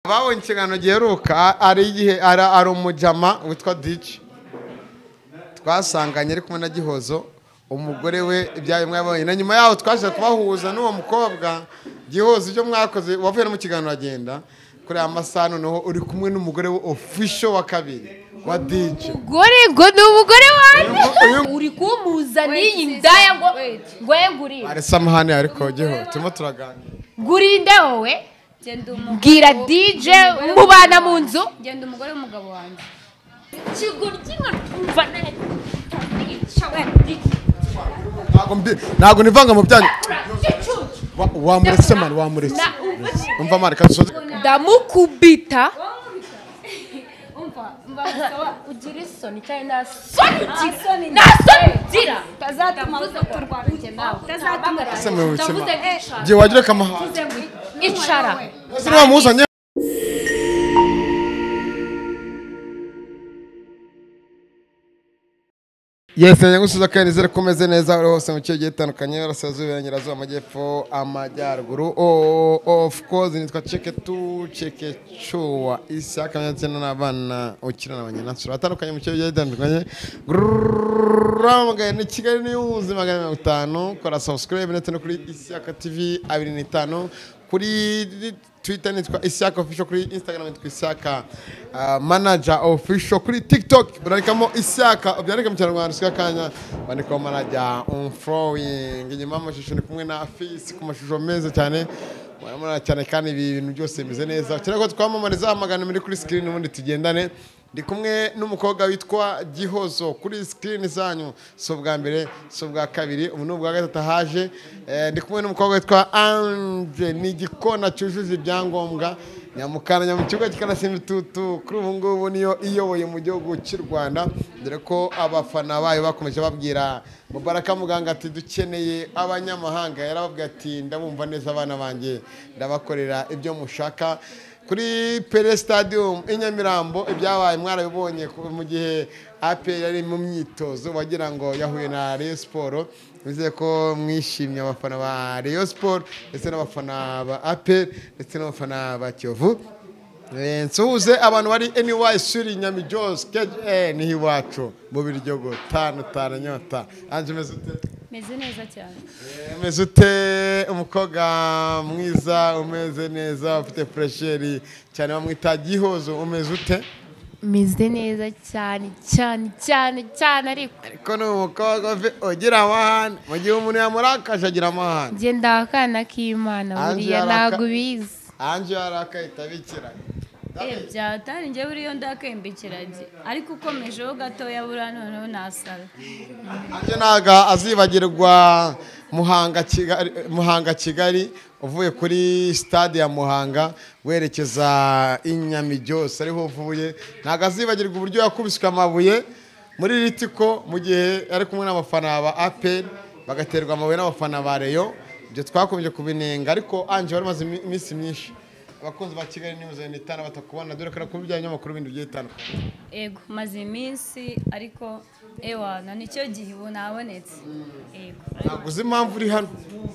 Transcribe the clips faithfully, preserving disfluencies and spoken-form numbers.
babonye ikiganiro giheruka ari igihe ari umujama witwa D J twasanganye ari kumwe na Gihozo umugore we ibyaye mwabonye na nyuma yaho twaje kubahuza n'uwo mukobwa Gihozo ibyo mwakoze wavuye no mu kiganiro agenda kuri amasano noho uri kumwe n'umugore we official wa kabiri wa D J umugore ngo ni umugore wanjye uri kumuza n'iyi ndaya ngo ngo ngurire ari samahane ariko Giho turimo turaganira ngurinde wowe bwira D J mubana mu nzu genda umugore w'umugabo wanjye kiguryi nkumva neza ntago nivanga mu byanyu wamuretse mani wamuretse umva mani kasoze ndamukubita umva umva ugira isoni cyane na soni na soni zira tazatuma turwana njye nawe tazatuma ese mu bukema je wagira kamaha icara ese wamuzanye Yes, nyagusuza kandi zere komeze neza uri hose mu cyo gitandukanye arasazuye nyirazo amajyepfo amajyaruguru of course nitwa cheke tu cheke chowa isaka nyatena n'abana ukina n'abanyanansura atandukanye mu cyo gitandukanye ramagaye ni Kigali News magana mirongo itanu kora subscribe ndetse no kuri Ishyaka T V abiri n'itanu kuri Twitter nitwa Ishyaka official kuri Instagram nitwa Ishyaka uh, manager official kuri TikTok barikamo Ishyaka byandika mu Kinyarwanda sika kanya bandika manager on flowing inyuma amashusho ni kumwe na Afisi ku mashusho meza cyane baramara cyane kandi ibintu byose bimeze neza cyane ko twamamariza amagana muri kuri screen ubundi tugendane ndi kumwe n'umukobwa witwa Gihozo kuri screen zanyu so bwa mbere so bwa kabiri ubu n'ubwa gatatu haje ndi kumwe n'umukobwa witwa Anje ni gikona cyujuje ibyangombwa nyamukana nyamukigo kikanasimba tutu kuri ubu ngubu niyo iyoboye mu gihugu cy'u Rwanda dore ko abafana bayo bakomeje babwira Mubaraka muganga ati dukeneye abanyamahanga yarababwiye ati ndabumva neza abana banjye ndabakorera ibyo mushaka kuri Pele Stadium inyamirambo ibyabaye mwarabibonye mu gihe A P R yari mu myitozo wagira ngo yahuye na Rayon Sport bize ko mwishimye abafana ba Rayon Sport ndetse n'abafana ba A P R ndetse n'abafana ba Kiyovu nsuhuze abantu bari N Y suri Nyamijos K N ni hiwacu mu biryogo tano tano nyota anje mezute meze neza cyane meze ute umukobwa mwiza umeze neza ufite pressure cyane bamwita Gihozo umeze ute meze neza cyane cyane cyane cyane ariko ariko no umukobwa ugira amahane mu gihe umuntu yamurakaje agira amahane nge ndakana k'Imana buriya ntago bizi anje yarakayita bikira eh byatari nje buriyo ndakembikiraje ariko ukomejeho gato yabura noneho nasara anje naga azibagirwa Muhanga Kigali Muhanga Kigali uvuye kuri stade ya Muhanga werekeza inyamijyose ariho uvuye naga azibagirwa uburyo yakubiswe amabuye muri Ritiko mu gihe ari kumwe n'abafana ba A P R bagaterwa amabuye n'abafana ba Rayon ibyo twakomeje kubinenga ariko anje bari maze iminsi myinshi abakunzi ba Kigali News n'itana batakubona dore ko kubijyanye n'amakuru bindi bigiye bitandukanye ego maze iminsi ariko ewa na nicyo gihe ubonabonetse ego naguze impamvu uri hano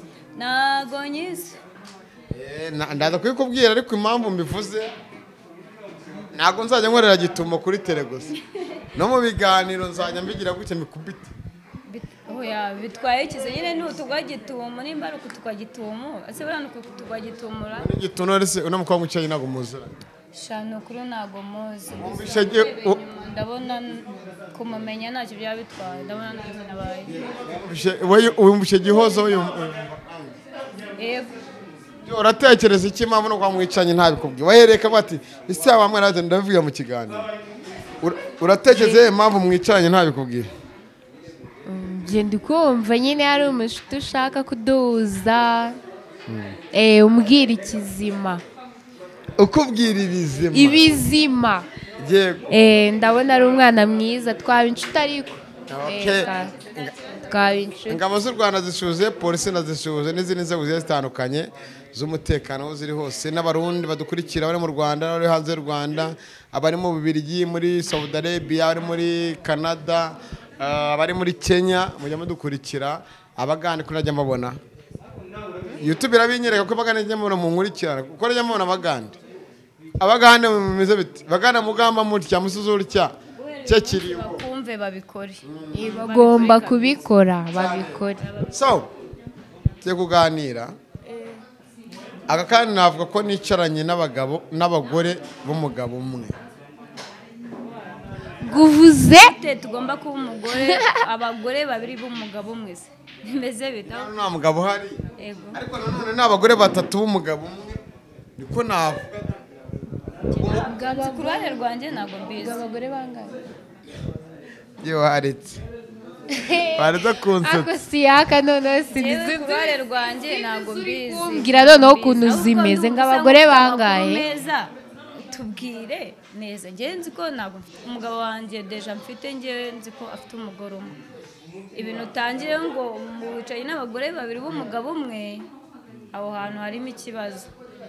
nago nyize eh ndaza kwikubwira ariko impamvu mbivuze nago nzajya nkorera gitumo kuri tele gusa no mu biganiro nzajya mbigira gutya mikubite oya bitwaye ikize nyine n'utugwa gitumo nimba ari ukutugwa gitumo ase bana ukutugwa gitumura igituno rese uno mukobwa mucyayi nago muzira shano kuri nago muzi ndabona kumumenya ntacyo bya bitwaye ndabona neza nabaye wowe ubumbushe Gihozo yego uratekereza iki mpamvu no kwamwicanye ntabikubwiye wahereka bati isi abamwe naje ndavuga mu kiganiro uratekereza impamvu mwicanye ntabikubwiye nge ndikumva nyine hari umushuti ushaka kuduza eh umbwira ikizima ukubwira ibizima ibizima yego eh ndabona ari umwana mwiza twaba inshuti ariko okay twaba inshuti ingabo z'u Rwanda zishuze polisi nazishuze n'izindi nzego zitandukanye z'umutekano ziri hose n'abarundi badukurikira bari mu Rwanda bari hanze y'u Rwanda abari mu Bubiligi muri Saudi Arabia bari muri Canada abari muri Kenya mujya mudukurikira abagande kurajya mbabona YouTube irabinyereka ko bagande njye mu nkurikirana kuko rajya mbona abagande abagane mumeze biti bagana mugamba mutya musuzurutya cye kiriho bakumve babikore bagomba kubikora babikore so cye kuganira aka kandi navuga ko nicaranye n'abagabo n'abagore b'umugabo umwe guvuze tugomba kuba umugore abagore babiri b'umugabo umwe se bimeze bita nta mugabo hari yego ariko nanone n'abagore batatu b'umugabo umwe niko navuga ku ruhande rwanjye ntabwo mbizi abagore bangahe yewe haretse bareza kunsetsa ako siyaka noneho yewe sinizi ku ruhande rwanjye ntabwo mbizi kumbwira noneho ukuntu zimeze ngo abagore bangahe neza tubwire neza njye nzi ko ntabwo umugabo wanjye deja mfite njye nzi ko afite umugore umwe ibintu utangiye ngo wicaye n'abagore babiri b'umugabo umwe aho hantu harimo ikibazo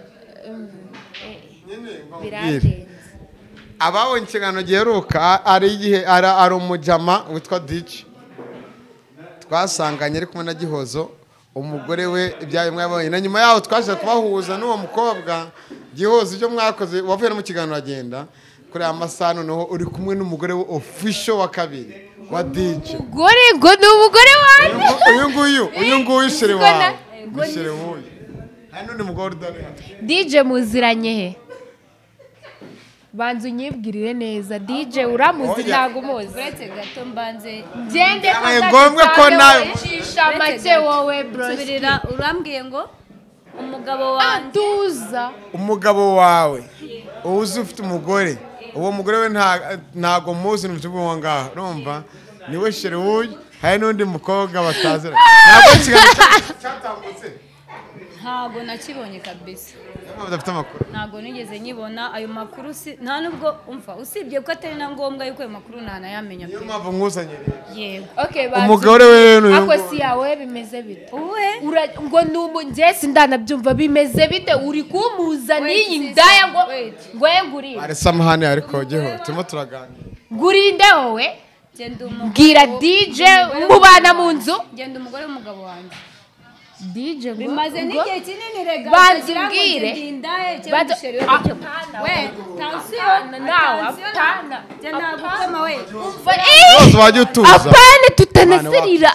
biragenze ababonye ikiganiro giheruka ari igihe ari umujama witwa Diji twasanganye ari kumwe na Gihozo umugore we ibyaye mwabonye na nyuma yaho twaje kubahuza n'uwo mukobwa Gihozo ibyo mwakoze wavuye no mu kiganiro agenda kuri amasaha noneho uri kumwe n'umugore we official wa kabiri wa Diji umugore ngo ni umugore wanjye uyu nguyu uyu nguyu shere wawe shere wuyu hano ni mugore udari Dije muziranye he banza unyibwirire neza Dije uramuzi ntago umuzi uretse gato mbanze gende ngombwa ko nawe cisha make wowe bro subirira urambwiye ngo umugabo wanjye tuza umugabo wawe uzi ufite umugore uwo mugore we ntago muzi n'ubwo ngaho urumva niwe shere wuyu hari n'undi mukobwa batazira ntabwo kiganiro cyatambutse ntabwo nakibonye kabisa badafite amakuru ntabwo nigeze nyibona ayo makuru nta nubwo umva usibye ko atari na ngombwa yuko ayo makuru ntanayamenya niyo mpamvu nkuzanye yego umugore we n'uyu ako si yawe bimeze bite uwe ngo nubu njye sindanabyumva bimeze bite uri kumuzana iyi ndaya ngo ngo ye ngurire ari samahane ariko giho turimo turaganira ngurinde wowe bwira Dije mubana mu nzu genda umugore w'umugabo wanjye Dije ngo bimaze n'igihe kinini rega banzubwire we tansiyo nawe apana genda gukoma we bose wajya utuza apana tutanasirira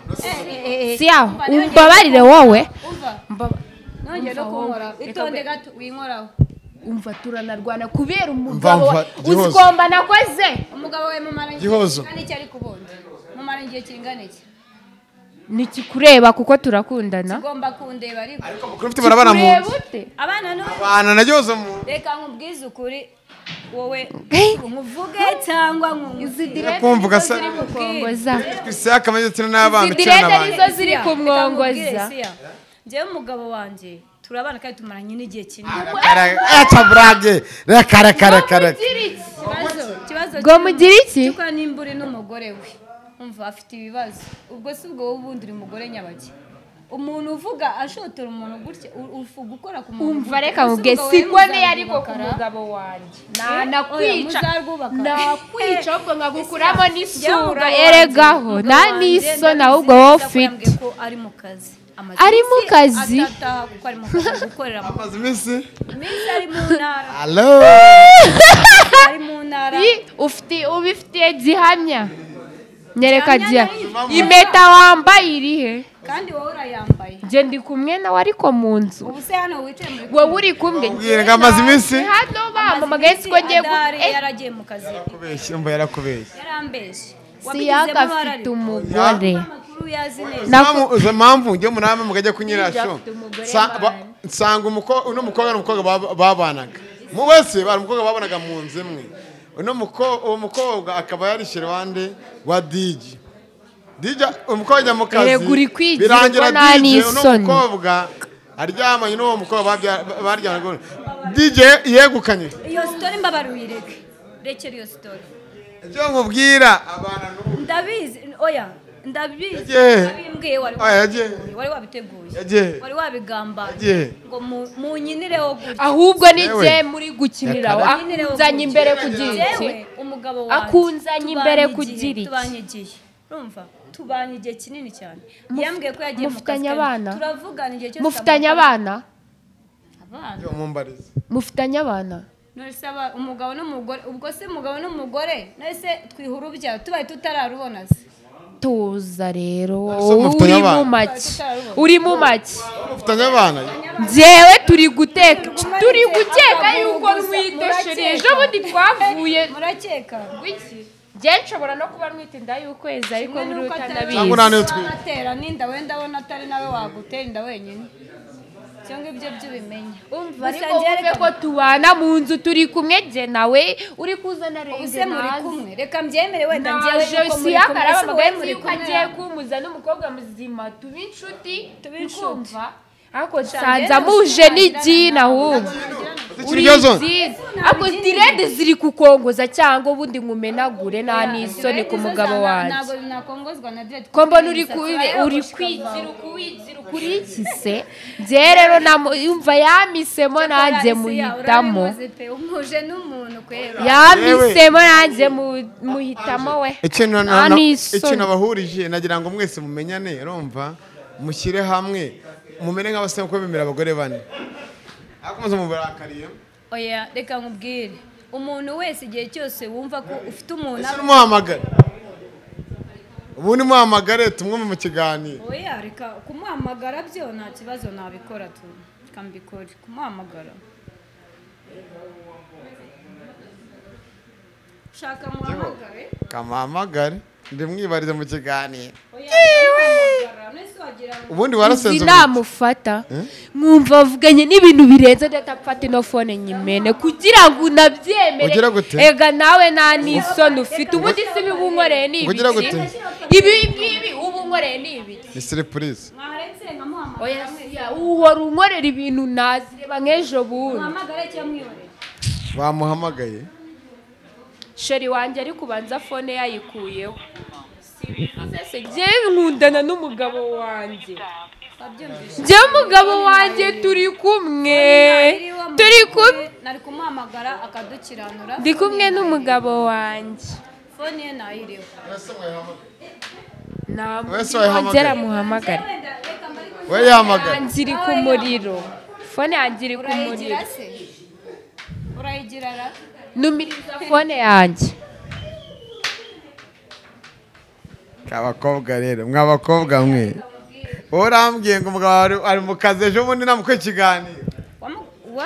siya umbabarire wowe nongeye no kunkora itonde gato winkoraho umva turanarwana kubera umugabo uzigomba nakoze umugabo we mumara Gihozo iki ari kubonda mumara igihe kingana iki nikikureba kuko turakundana ugomba kundeba ariko ariko mukuru ufite barabana mu abana no abana na Gihozo mu reka nkubwize ukuri wowe nkuvuge cyangwa nkuzidire kumvuga se kumwongoza twisaka amaze tuna n'abana cyane n'abana nizo ziri kumwongoza njyewe umugabo wanjye turabana kandi tumaranye n'igihe kinini acha brage reka reka reka reka kibazo ngo mugire iki cyuko nimba uri n'umugore we umva afite ibibazo ubwo si ubwo wubundi uri umugore nyabaki umuntu uvuga ashotora umuntu gutya ufu gukora ku muntu umva reka mubwe sikwa ne ariko ku mugabo wanjye na nakwica nakwica ubwo ngagukuramo n'isura eregaho na niso na ubwo wowe ufite ari mu kazi ari mu kazi atataha kuko ari mu kazi gukorera amazi misi misi ari mu ntara allo ari mu ntara ufite ubifitiye gihamya nyereka giya impeta wambaye irihe kandi wowe urayambaye nje ndi kumwe nawe ariko mu nzu ubu se hano wicaye muri wowe uri kumwe ubwire ngo amazi misi hano bamamagaye siko ngiye yaragiye mu kazi yarakubeshye umva yarakubeshye yarambeshye siyaka afite umugore uza mpamvu njye munama mukajya kunyirasho nsanga umukobwa uno mukobwa n'umukobwa babanaga mu wese bari umukobwa babanaga mu nzu imwe uno mukobwa akaba yari shirwande wa Diji Diji umukobwa mu kazi birangira Diji uno mukobwa aryamanye n'uwo mukobwa baryamanye Diji yegukanye iyo story mbabaruyireke rekera iyo story ibyo nkubwira abana n'ubu ndabizi oya ndabizi abimbwiye wari wari wabiteguye wari wabigambanye ngo munyinireho gutya ahubwo nije muri gukiniraho akunzanye imbere kugira iki umugabo wanjye akunzanye imbere kugira iki tubanyigiye urumva tubanye igihe kinini cyane yambwiye ko yagiye mu kazi turavugana igihe cyose mufitanye abana abana mumbarize mufitanye abana none se aba umugabo n'umugore ubwo se umugabo n'umugore none se twihura ubyaro tubaye tutararubona se tuza rero Ese mufitanye uri mu abana? make uri mu make ufitanye abana njyewe turi guteka turi gukeka yuko mwitesheje ejo bundi twavuye murakeka wiki njye nshobora no kuba mwita inda y'ukwezi ariko muri utanabizi Cyangwa nane twi- atera n'inda wenda abona atari nawe wagutera inda wenyine cyangwa ibyo by'ubimenya umva ariko wumve ko tubana mu nzu turi kumwe jye nawe uri kuzana rege use muri kumwe reka mbyemere wenda njyewe naje yuko muri siya kumwe karaba ese wowe magazi muri yuko kumwe agiye kumuza n'umukobwa muzima tuba inshuti Tuba inshuti. ukumva ariko nsanze amuje n'igina ahubwo uri ikibazo nziza ariko direde ziri kukongoza cyangwa ubundi nkumenagure nta n'isoni ku mugabo wanjye ntabwo nakongozwa na direct ko mbona uri uri kwizira ukuwizira ukuri iki se njye rero yumva yamisemo nanjye muhitamo umuje n'umuntu kwera yamisemo nanjye muhitamo we ikintu na- nta na- n'isoni. ikintu abahurije nagira ngo mwese mumenyane urumva mushyire hamwe mumere nk'abasore kuko bemera abagore bane ariko muze mubarakariye oya reka nkubwire umuntu wese igihe cyose wumva ko ufite umuntu ese umuhamagare ubundi muhamagare tumwumve mu kiganiro oya reka kumuhamagara byo nta kibazo nabikora tu reka mbikore kumuhamagara ushaka muhamagare kamuhamagare ndimwibarize mu kiganiro muhamagara nese wagira ngo ubundi warasenze izi namufata mwumva avuganye n'ibintu birenze ndetapfata ino fone nyimene kugira ngo unabyemere Ugira gute? ega nawe nta n'isoni ufite ubundi si ibi unkoreye ni Ugira ibiki gute? ibi ngibi ubu unkoreye ni ibiki ni surprise mwaretse nkamuhamagara oya siya uhora unkorera ibintu nazireba nk'ejo bundi muhamagare cyangwa mwihorere bamuhamagaye sheri wanjye ari kubanza fone yayikuyeho si njyewe nkundana n'umugabo wanjye wabyumvise njyewe umugabo wanjye turi kumwe turi kumwe nari kumuhamagara akadukiranura ndi kumwe n'umugabo wanjye fone ye nayiriho Wese wayihamagaye? nongera muhamagare we yahamagaye yanjye iri ku muriro fone yanjye iri ku muriro urayigira se urayigira ra numiriza fone yanjye abakobwa rero mw'abakobwa mwe wowe urambwiye ngo umugabo ari- ari mu kazi ejo bundi namukwe ikiganiro Wamu- wa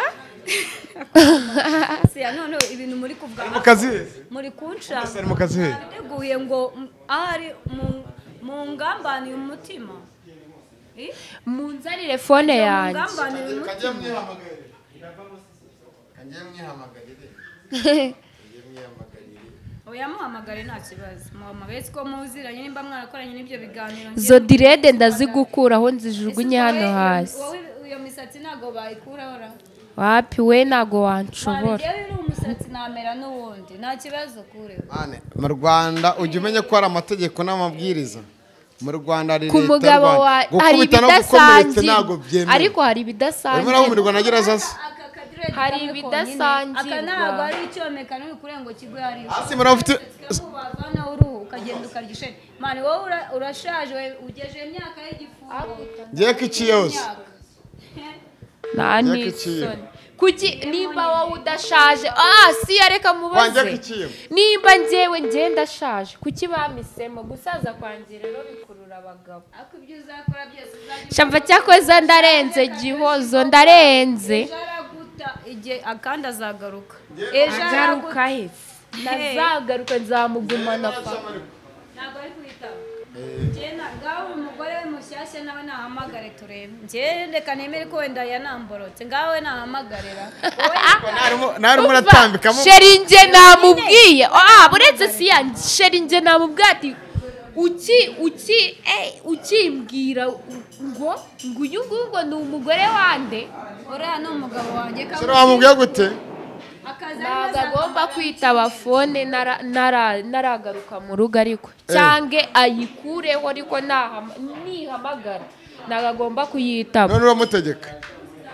siya none ibintu muri kuvuga mu kazi muri kunshaka ari mu kazi he biteguye ngo mm, ahari mu- mu ngambaniye umutima Eh? munzanire fone mu yanjye ngambaniye umutima kajya mwihamagarire kajya mwihamagarire kajya mwihamagarire oya muhamagare nta kibazo muhamagare siko muziranye nimba mwarakoranye n'ibyo biganiro izo direde ndazigukuraho nzijugunye hano hasi wowe iyo misatsi ntago bayikuraho ra wapi we ntago wanshobora njyewe uri umusatsi namera n'uwundi nta kibazo kureho Mane, mu Rwanda ujya umenya ko hari amategeko n'amabwiriza mu Rwanda hari ku leta y'u mugabo Rwanda. wa hari Gukubita no gukomeretsa ibidasangiye ntabwo byemewe ariko hari urimo ibidasangiye urahumirwa na gereza se Hari ibidasangirwa. aka ntabwo ari icyomeka n'uri kure ngo kigwe hariya hasi murafite wavanaho uruhu ukagenda ukarya isheni mani wowe ura- urashaje we ugejeje imyaka y'igifungo ngiye ko iki yose nta Njye n'isoni kuki nimba wowe udashaje ah si yareka wanjye ko mubaze iki nimba njyewe njye ndashaje kuki bamisemo gusaza kwanjye rero bikurura abagabo ariko ibyo uzakora byose uzajya shamva cyakoze ndarenze gihozo ndarenze ejo araguta igihe akandi azagaruka ejo agaruka araguta he nazagaruka nzamugumana pa ntabwo ari kwitaba njye na ngaho umugore we mushyashya nawe nahamagare turebe njye reka nemere ko wenda yanamborotse ngaho we nahamagarira wowe narimo uratambikamo sheri njye namubwiye ah buretse si ya sheri njye namubwiye ati uki uki eh ukimbwira ngo ngo uyu nguyu ngo ni umugore wande uriya ni umugabo wanjye sura wamubwiye gute akazi ntabwo agomba kwitaba fone nara- nara- naragaruka mu rugo ariko cyangwa ayikureho ariko nahama- nihamagara ntabwo agomba kuyitaba none uramutegeka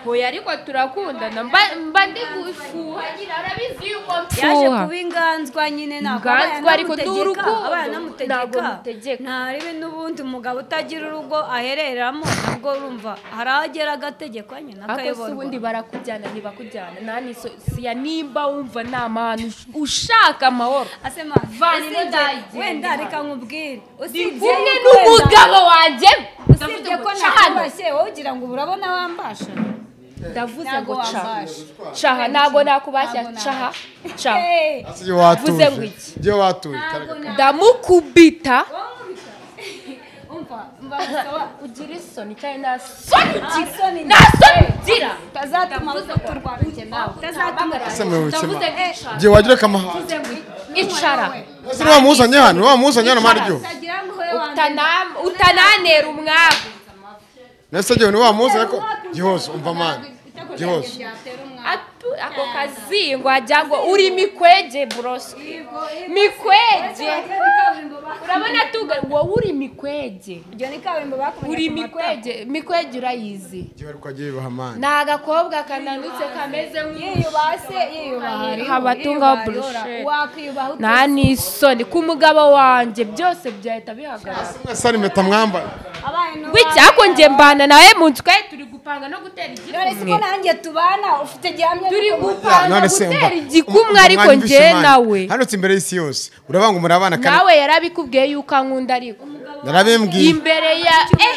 hoya ariko turakundana mba ndi gufuha nyine arabizi yuko mfuha yaje kuba inganzwa nyine ntabwo inganzwa ariko n'urugo abana namutegeka ntaribe n'ubundi umugabo utagira urugo ahereramo nabwo urumva haragera agategekwa nyine akayoborwa ako ubundi barakujyana ntibakujyana nani siya nimba wumva nta mahano ushaka amahoro asema vanino ndayi wenda reka nkubwire usibye n'umugabo wanjye usibye ko nakubashye wowe ugira ngo urabona wambasha ndavuze ngo caha caha ntago nakubashya caha caha vuze ngo iki byo watuye ndamukubita umva mbaza ugira isoni cyane na soni na soni gira tazatuma turwana njye nawe tazatuma ndavuze je wagira kamaha icara ese wamuzanye hano wamuzanye hano maryo utanam utananera umwago nese je ni wamuzanye ko gihozo umva mani gihozo ako kazi ngo ajya ngo uri mikweje bros mikweje urabona tuga wowe uri mikweje ibyo ni kaburimbo bakomeje uri mikweje mikweje urayizi gihe kwagiye bahamana naga kobwa kananutse kameze nk'iyubase yiyubahari habatunga brushe nani isoni ku mugabo wanje byose byahita bihagarara sari meta mwamba wicyako nje mbana nawe mu nzwe turi gupanga no gutera igikumwe none siko nanjye tubana ufite gihamya turi gupanga gutera igikumwe ariko nje nawe hano imbere y'isi yose urabanga umurabana kandi nawe yarabikubwiye yuko ankunda ariko narabimbwiye imbere ya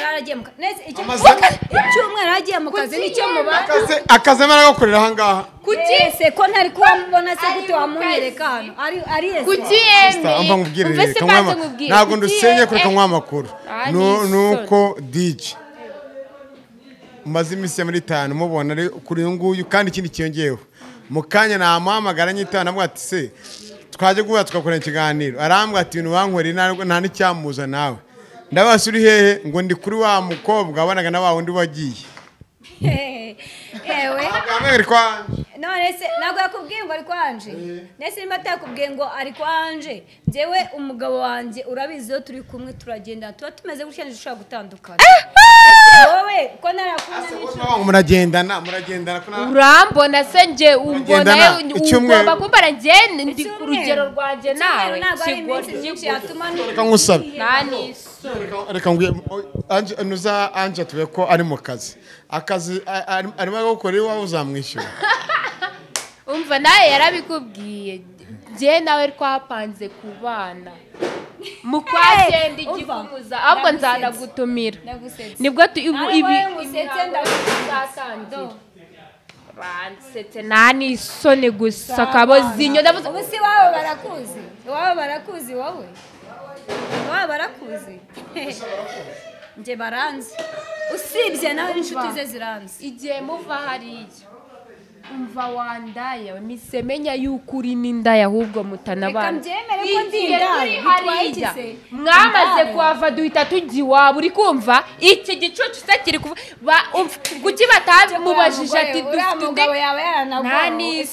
icyumweru aragiye mu kazi nicyo mubaka akazi amara gukorera aha ngaha kuki se ko ntari kubona se gute wamunyereka hano ari ari ese kuki yeme umva nkubwirire kamwe ntago ndusenye kuri kamwe amakuru nuko D J umaze iminsi ya muri itanu mubona ari kuri nguyu kandi ikindi kiyongeyeho mu kanya namuhamagara nyitana nabwo ati se twaje guhura tugakorana ikiganiro arambwa ati ibintu bankorera nta n'icyamuza nawe ndabasa uri hehe ngo ndi kuri wa mukobwa wabonaga na wa wundi wagiye ewe ari kwanje none se ntabwo yakubwiye ngo ari kwanje nese nimba atakubwiye ngo ari kwanje njyewe umugabo wanjye urabizi iyo turi kumwe turagenda tuba tumeze gutya dushobora gutandukana wowe ko narakunda muragendana muragendana urambona se nje umbona ugomba kumbara njye ndi ku rugero rwanjye nawe reka ngusabe nani reka ngwe anje nuza anje tuwe ko ari mu kazi akazi arimo gukora iwawe uzamwishyura umva nawe yarabikubwiye njye nawe twapanze kubana mu kwagenda igikumuza ahubwo nzanagutumira nibwo ibi zatangira bansetse nani isoni gusa kabo zinyo ndavuze ubu si wawe barakuzi wawe barakuzi wowe wawe barakuzi nje baranzi usibye nawe inshuti ze ziranzi igihe muva hariya umva wandaya misemenya yuko uri n'indaya ahubwo mutanabana ko ndindaya mwamaze kuhava duhita tujya iwabo uri kumva iki gicucu se kiri kuki batamubajije ati uriya mugabo yaba yaranaguha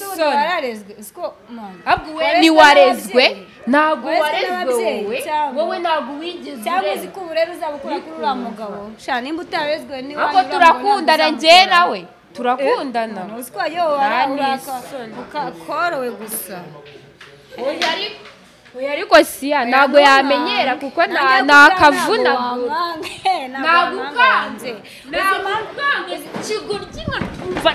ahubwo we ntiwarezwe ntabwo warezwe wowe wowe ntabwo wigeze cyangwa uzi ko ubu rero uzaba ukora kuri uriya mugabo sha nimba utarezwe niba ahubwo turakundana njye nawe turakundana uzi ko yowe ukakorowe gusa oya ariko siya ntabwo yamenyera kuko ntakavuna ntabwo ukanze ntabwo ukanze ikigoryi nkatumva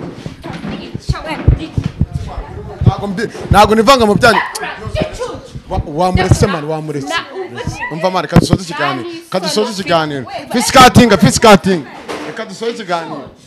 ntabwo nivanga mu byanyu wamuretse mani wamuretse umva mani kadusoze ikiganiro kadusoze ikiganiro fisikatinga fisikatinga reka dusoze ikiganiro